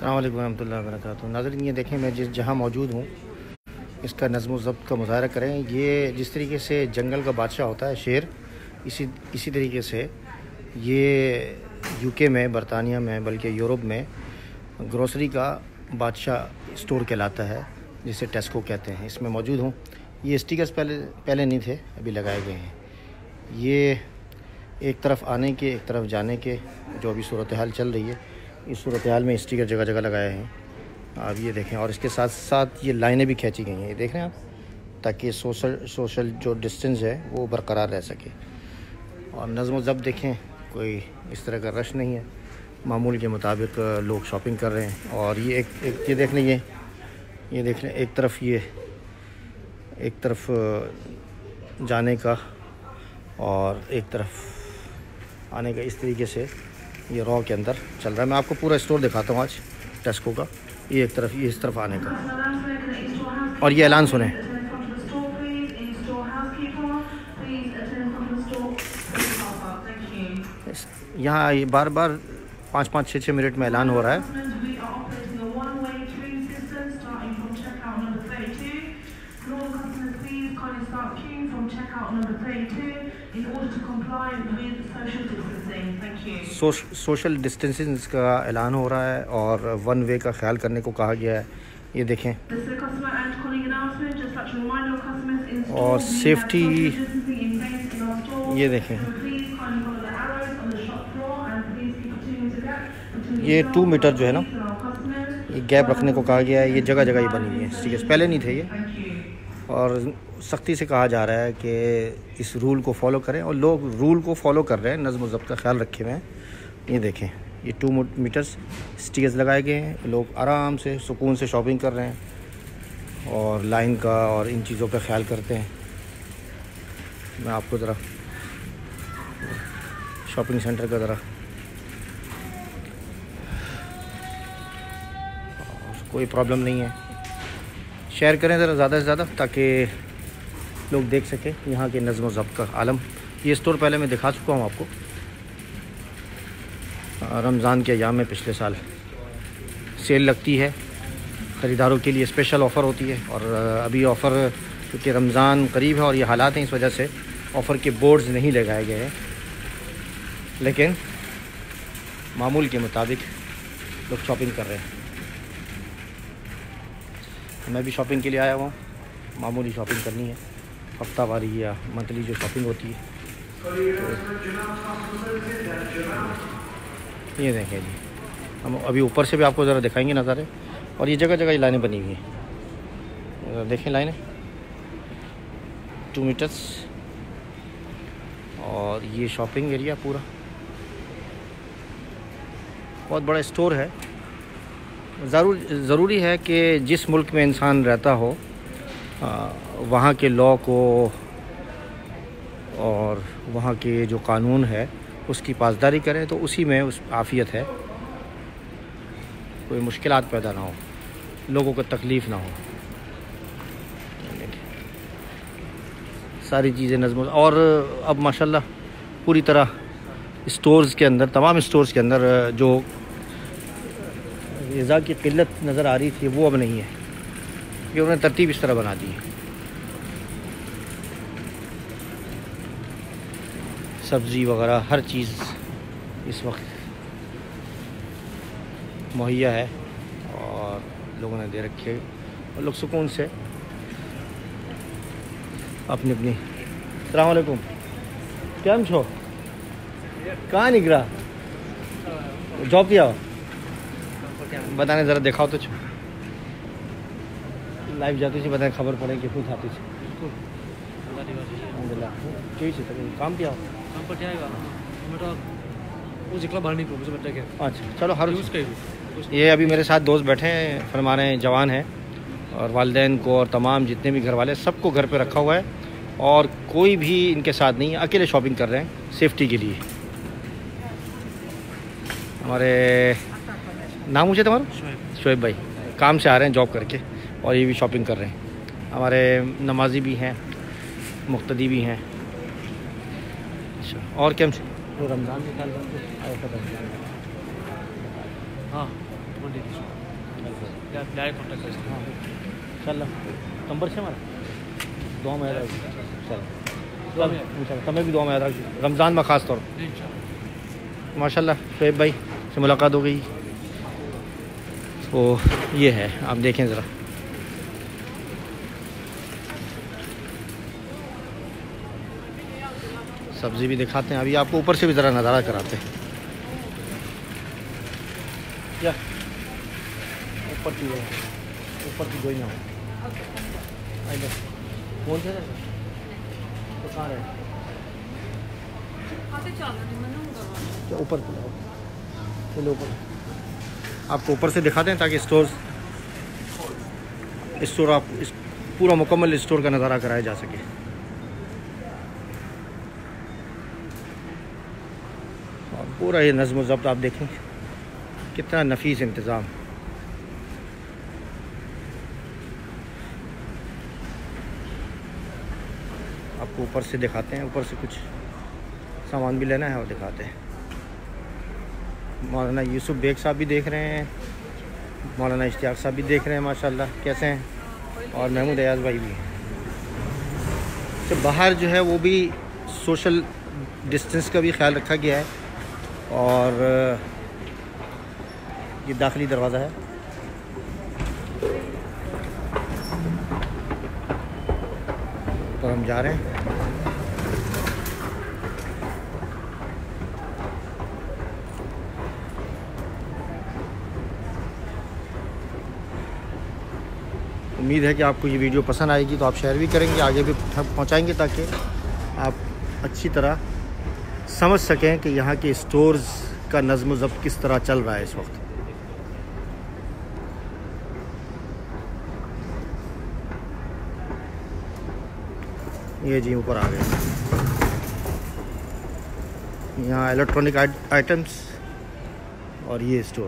अस्सलाम वालेकुम रहमतुल्लाहि व बरकातुहू। नाज़रीन, ये देखें मैं जहाँ मौजूद हूँ इसका नज़्म ज़ब्त का मुज़ाहरा करें। ये जिस तरीके से जंगल का बादशाह होता है शेर, इसी तरीके से ये यूके में, बरतानिया में, बल्कि यूरोप में ग्रोसरी का बादशाह स्टोर कहलाता है, जिसे टेस्को कहते हैं। इसमें मौजूद हूँ। ये स्टिकर्स पहले नहीं थे, अभी लगाए गए हैं। ये एक तरफ आने के, एक तरफ जाने के जो अभी सूरत हाल चल रही है, इस सूरत हाल में स्टिकर जगह जगह लगाए हैं। आप ये देखें, और इसके साथ साथ ये लाइनें भी खींची गई हैं, ये देख रहे हैं आप, ताकि सोशल जो डिस्टेंस है वो बरकरार रह सके। और नज़्म ज़ब्त देखें, कोई इस तरह का रश नहीं है, मामूल के मुताबिक लोग शॉपिंग कर रहे हैं। और ये एक ये देख लें, ये देख लें, एक तरफ जाने का और एक तरफ आने का, इस तरीके से ये रॉ के अंदर चल रहा है। मैं आपको पूरा स्टोर दिखाता हूँ आज टेस्को का। ये एक तरफ, ये इस तरफ आने का। और ये ऐलान सुने, यहाँ ये बार 5-5, 6-6 मिनट में ऐलान हो रहा है। सोशल डिस्टेंसिंग का ऐलान हो रहा है और 1 वे का ख्याल करने को कहा गया है। ये देखें, और सेफ्टी, ये देखें, ये 2 मीटर जो है ना, ये गैप रखने को कहा गया है। ये जगह जगह ये बनी हुई है स्टिकर्स, पहले नहीं थे ये। और सख्ती से कहा जा रहा है कि इस रूल को फॉलो करें, और लोग रूल को फॉलो कर रहे हैं, नज़्म ज़ब्त का ख्याल रखे हुए हैं। ये देखें, ये 2 मीटर्स स्टिकर्स लगाए गए हैं। लोग आराम से सुकून से शॉपिंग कर रहे हैं और लाइन का और इन चीज़ों का ख्याल करते हैं। मैं आपको ज़रा शॉपिंग सेंटर का ज़रा, कोई प्रॉब्लम नहीं है, शेयर करें ज़रा ज़्यादा से ज़्यादा, ताकि लोग देख सकें यहाँ के नज़्म ज़ब्त का आलम। ये स्टोर पहले मैं दिखा चुका हूँ आपको, रमज़ान के अयाम में पिछले साल सेल लगती है, ख़रीदारों के लिए स्पेशल ऑफ़र होती है। और अभी ऑफ़र, क्योंकि रमज़ान करीब है और ये हालात हैं, इस वजह से ऑफ़र के बोर्ड्स नहीं लगाए गए हैं, लेकिन मामूल के मुताबिक लोग शॉपिंग कर रहे हैं। मैं भी शॉपिंग के लिए आया हुआ हूँ, मामूली शॉपिंग करनी है, हफ्तावारी या मंथली जो शॉपिंग होती है। ये देखें जी, हम अभी ऊपर से भी आपको ज़रा दिखाएंगे नज़ारे। और ये जगह जगह लाइनें बनी हुई हैं, देखें लाइनें 2 मीटर्स। और ये शॉपिंग एरिया पूरा बहुत बड़ा स्टोर है। ज़रूरी है कि जिस मुल्क में इंसान रहता हो वहाँ के लॉ को और वहाँ के जो कानून है उसकी पासदारी करें, तो उसी में उस आफ़ियत है, कोई मुश्किलात पैदा ना हो, लोगों को तकलीफ़ ना हो। सारी चीज़ें नज़्म। और अब माशाल्लाह पूरी तरह स्टोर्स के अंदर, तमाम स्टोर्स के अंदर जो ग़िज़ा की क़िल्लत नज़र आ रही थी वो अब नहीं है, क्योंकि उन्होंने तरतीब इस तरह बना दी है। सब्ज़ी वगैरह हर चीज़ इस वक्त मुहैया है और लोगों ने दे रखे है, और लोग सुकून से अपनी अस्सलाम वालेकुम, क्या छो, कहाँ निकला, जॉब किया बताने ज़रा दिखाओ तो, लाइव जाती थी, बताए खबर पड़े कि खुद आती थी। काम किया, काम पर जाएगा अच्छा, चलो हर ये अभी मेरे साथ दोस्त बैठे हैं, फरमा रहे हैं जवान हैं, और वालिदैन को और तमाम जितने भी घर वाले, सबको घर पे रखा हुआ है, और कोई भी इनके साथ नहीं है, अकेले शॉपिंग कर रहे हैं सेफ्टी के लिए। हमारे नाम मुझे तुम्हारा शोएब भाई, काम से आ रहे हैं जॉब करके, और ये भी शॉपिंग कर रहे हैं। हमारे नमाजी भी हैं, मुक्तदी भी हैं। अच्छा, और क्या रमज़ान में हाँ डायरेक्ट कॉन्टैक्ट कर सकते हैं इंशाल्लाह नंबर से हमारा दुआ में याद रखिए इंशाल्लाह तुम्हें भी दुआ में याद रखिए रमज़ान में ख़ास तौर माशाल्लाह शोएब भाई से मुलाकात हो गई। तो ये है, आप देखें ज़रा सब्ज़ी भी दिखाते हैं। अभी आपको ऊपर से भी ज़रा नज़ारा कराते हैं। क्या ऊपर की कोई ना हो कौन से तो कहाँ रहे ऊपर चलो ऊपर आपको ऊपर से दिखाते हैं ताकि स्टोर आप इस पूरा मुकम्मल स्टोर का नज़ारा कराया जा सके। और पूरा ये नज़्म व ज़ब्त आप देखें कितना नफीस इंतज़ाम। आपको ऊपर से दिखाते हैं, ऊपर से कुछ सामान भी लेना है और दिखाते हैं। मौलाना यूसुफ बेग साहब भी देख रहे हैं, मौलाना इश्तियाक साहब भी देख रहे हैं माशाल्लाह कैसे हैं, और महमूद अयाज़ भाई भी हैं। तो बाहर जो है वो भी सोशल डिस्टेंस का भी ख्याल रखा गया है। और ये दाखिली दरवाज़ा है। तो हम जा रहे हैं। उम्मीद है कि आपको ये वीडियो पसंद आएगी, तो आप शेयर भी करेंगे, आगे भी पहुंचाएंगे ताकि आप अच्छी तरह समझ सकें कि यहाँ के स्टोर्स का नज़्म व ज़ब्त किस तरह चल रहा है इस वक्त। ये जी ऊपर आ गए, यहाँ इलेक्ट्रॉनिक आइटम्स और ये स्टोर,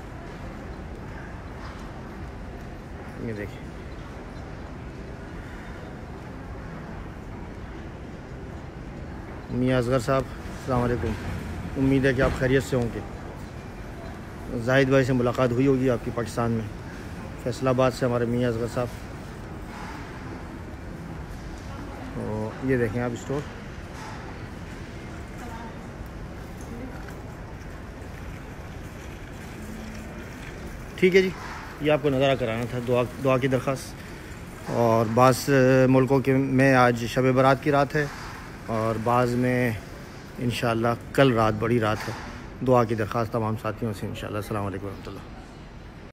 ये देखिए। मियां असगर साहब अस्सलाम वालेकुम, उम्मीद है कि आप खैरियत से होंगे। जाहिद भाई से मुलाकात हुई होगी आपकी पाकिस्तान में, फैसलाबाद से हमारे मियां असगर साहब। तो ये देखें आप स्टोर, ठीक है जी। ये आपको नज़ारा कराना था, दुआ की दरख्वास्त। और बाज़ मुल्कों के में आज शब बारात की रात है और बाज़ में इंशाअल्लाह कल रात बड़ी रात है। दुआ की दरख्वास्त तमाम साथियों से इंशाअल्लाह। अस्सलाम वालेकुम रहमतुल्लाह।